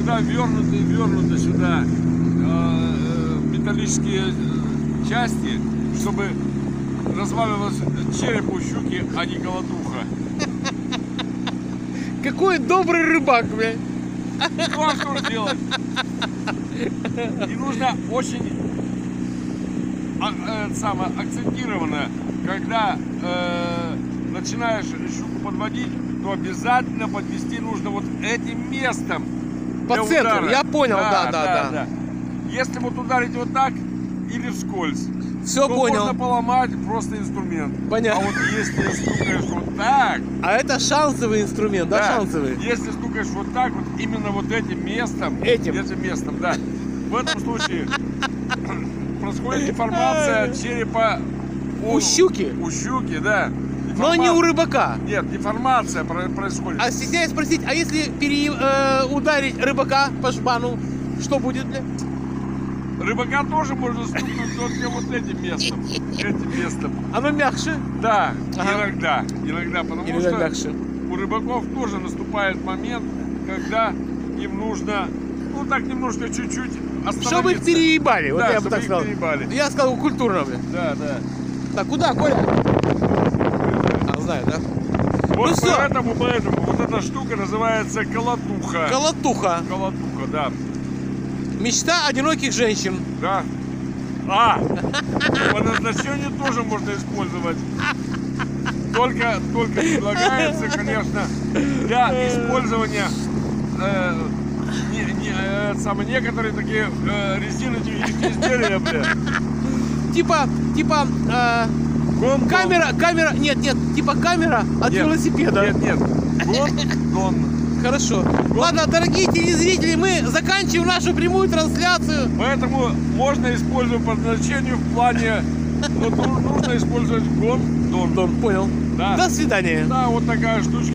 сюда вернуты сюда металлические части, чтобы разваливался череп у щуки, а не колотуха. Какой добрый рыбак, блядь. Ну а что же делать? И нужно очень акцентированно, когда начинаешь щуку подводить, то обязательно подвести нужно вот этим местом. По центру, удара. я понял, да. Если вот ударить вот так или вскользь, Все то понял. можно поломать просто инструмент. Понятно. А вот если стукаешь вот так, А это шансовый инструмент, да, шансовый? если стукаешь вот так вот, именно вот этим местом, да, в этом случае происходит деформация черепа У щуки? У щуки, да. Но не у рыбака. Нет, деформация происходит. А стесняюсь спросить, а если ударить рыбака по жбану, что будет, бля? Рыбака тоже можно стукнуть только вот этим местом. Оно мягче? Да, Ага. иногда, потому Иногда что мягче. у рыбаков тоже наступает момент, когда им нужно, ну так немножко чуть-чуть остановиться. Чтобы их переебали, вот Да, я бы чтобы так их сказал. переебали. Я сказал культурно, бля. Да. Так, куда, Коля? А, знаю, да? Вот Ну всё. поэтому вот эта штука называется колотуха. Колотуха. Колотуха, да. Мечта одиноких женщин. Да. По назначению тоже можно использовать. Только предлагается, конечно, для использования некоторые такие резиновые изделия, бля. Типа, камера, нет, типа камера от велосипеда. Нет. Гондон. Хорошо. Ладно, дорогие телезрители, мы заканчиваем нашу прямую трансляцию. Поэтому можно использовать по назначению в плане, нужно использовать гондон. Понял. Да. До свидания. Да, вот такая штучка.